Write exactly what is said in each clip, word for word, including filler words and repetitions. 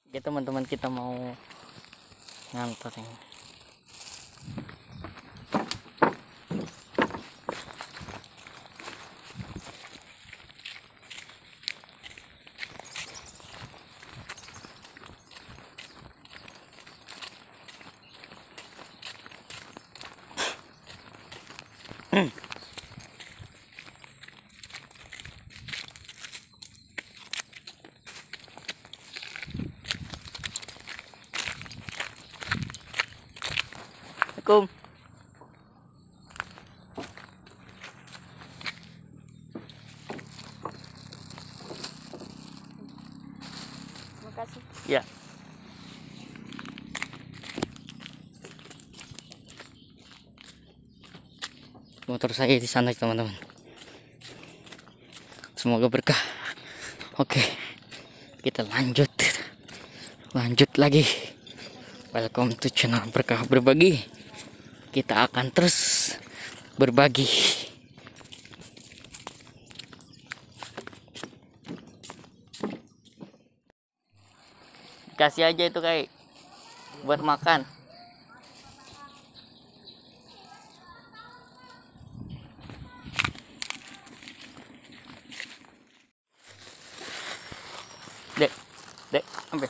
Oke teman-teman, kita mau ngantor ini. Hmm. Assalamualaikum. Terima kasih. Ya. Motor saya di sana teman-teman. Semoga berkah. Oke, kita lanjut. Lanjut lagi. Welcome to channel Berkah Berbagi. Kita akan terus berbagi. Kasih aja itu kayak buat makan. Dek, dek, ambil.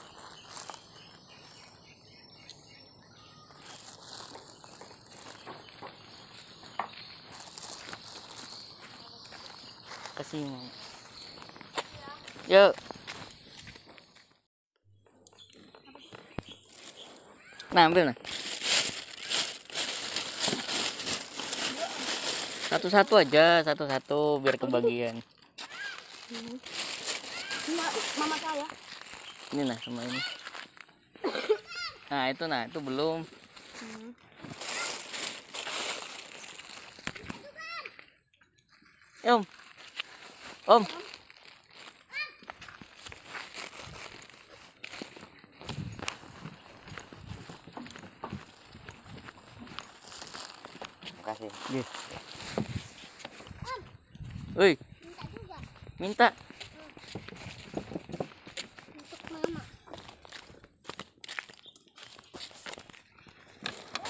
Kasih. Yuk. Nah, ambil nah. Satu-satu aja, satu-satu biar kebagian. Mama saya. Ini nah sama ini. Nah, itu nah, itu belum. Hmm. Eh, Om. Om. Makasih. Yes. Woi. Minta. Untuk mama.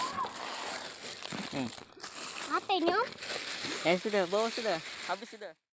Hmm. Apa ini, Om? Eh sudah, bawa sudah. Habis sudah.